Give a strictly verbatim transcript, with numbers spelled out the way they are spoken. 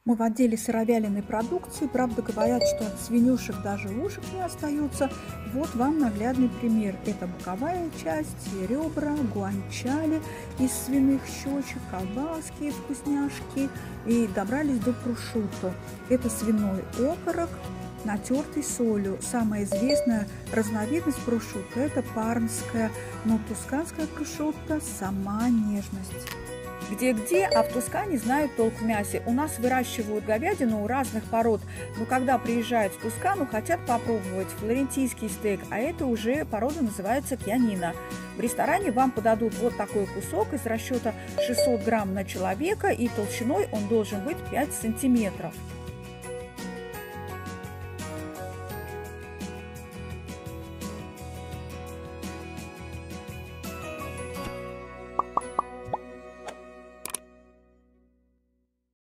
Мы в отделе сыровяленой продукции, правда говорят, что от свинюшек даже ушек не остается. Вот вам наглядный пример. Это боковая часть, ребра, гуанчали из свиных щечек, колбаски, вкусняшки. И добрались до прошутто. Это свиной окорок, натертый солью. Самая известная разновидность прошутто – это пармская, но тосканская прошутто – сама нежность. Где-где, а в Тоскане знают толк в мясе. У нас выращивают говядину разных пород, но когда приезжают в Тоскану, хотят попробовать флорентийский стейк, а это уже порода называется кьянина. В ресторане вам подадут вот такой кусок из расчета шестьсот грамм на человека, и толщиной он должен быть пять сантиметров.